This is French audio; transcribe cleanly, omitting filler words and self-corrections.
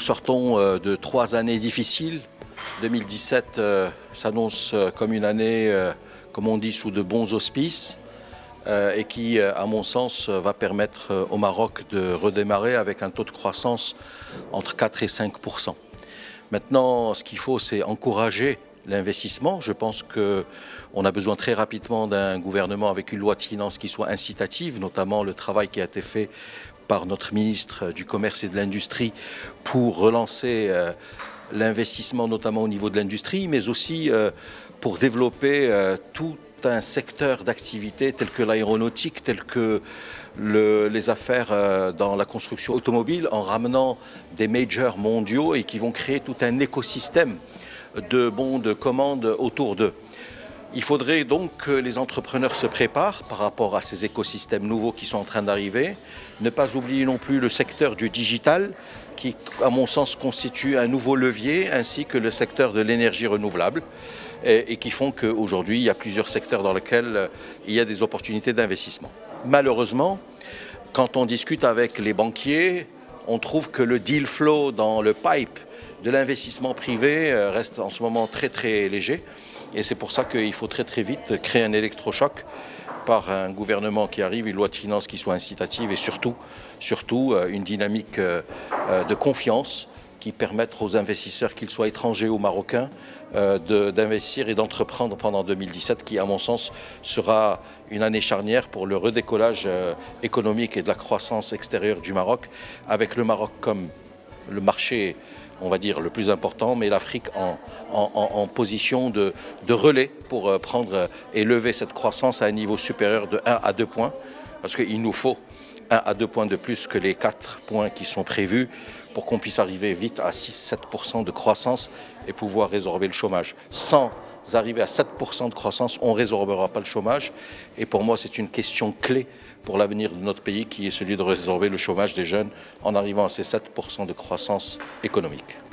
sortons de 3 années difficiles. 2017 s'annonce comme une année, comme on dit, sous de bons auspices et qui, à mon sens, va permettre au Maroc de redémarrer avec un taux de croissance entre 4 et 5%. Maintenant, ce qu'il faut, c'est encourager l'investissement. Je pense qu'on a besoin très rapidement d'un gouvernement avec une loi de finances qui soit incitative, notamment le travail qui a été fait par notre ministre du Commerce et de l'Industrie pour relancer l'investissement, notamment au niveau de l'industrie, mais aussi pour développer tout un secteur d'activité tel que l'aéronautique, tel que les affaires dans la construction automobile, en ramenant des majors mondiaux et qui vont créer tout un écosystème de bons de commande autour d'eux. Il faudrait donc que les entrepreneurs se préparent par rapport à ces écosystèmes nouveaux qui sont en train d'arriver. Ne pas oublier non plus le secteur du digital qui, à mon sens, constitue un nouveau levier, ainsi que le secteur de l'énergie renouvelable et qui font qu'aujourd'hui, il y a plusieurs secteurs dans lesquels il y a des opportunités d'investissement. Malheureusement, quand on discute avec les banquiers, on trouve que le deal flow dans le pipe de l'investissement privé reste en ce moment très très léger. Et c'est pour ça qu'il faut très très vite créer un électrochoc par un gouvernement qui arrive, une loi de finances qui soit incitative et surtout une dynamique de confiance qui permette aux investisseurs, qu'ils soient étrangers ou marocains, d'investir et d'entreprendre pendant 2017, qui à mon sens sera une année charnière pour le redécollage économique et de la croissance extérieure du Maroc, avec le Maroc comme le marché, on va dire, le plus important, mais l'Afrique en position de relais pour prendre et lever cette croissance à un niveau supérieur de 1 à 2 points, parce qu'il nous faut 1 à 2 points de plus que les 4 points qui sont prévus pour qu'on puisse arriver vite à 6-7% de croissance et pouvoir résorber le chômage. Sans arriver à 7% de croissance, on ne résorbera pas le chômage. Et pour moi, c'est une question clé pour l'avenir de notre pays qui est celui de résorber le chômage des jeunes en arrivant à ces 7% de croissance économique.